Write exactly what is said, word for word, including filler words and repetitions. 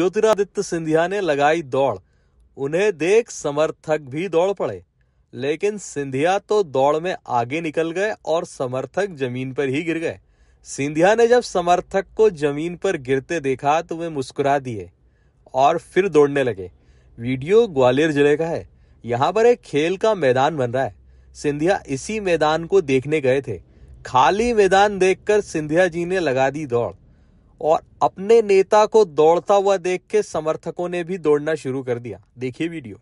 ज्योतिरादित्य सिंधिया ने लगाई दौड़। उन्हें देख समर्थक भी दौड़ पड़े, लेकिन सिंधिया तो दौड़ में आगे निकल गए और समर्थक जमीन पर ही गिर गए। सिंधिया ने जब समर्थक को जमीन पर गिरते देखा तो वे मुस्कुरा दिए और फिर दौड़ने लगे। वीडियो ग्वालियर जिले का है। यहाँ पर एक खेल का मैदान बन रहा है। सिंधिया इसी मैदान को देखने गए थे। खाली मैदान देखकर सिंधिया जी ने लगा दी दौड़ और अपने नेता को दौड़ता हुआ देख के समर्थकों ने भी दौड़ना शुरू कर दिया। देखिए वीडियो।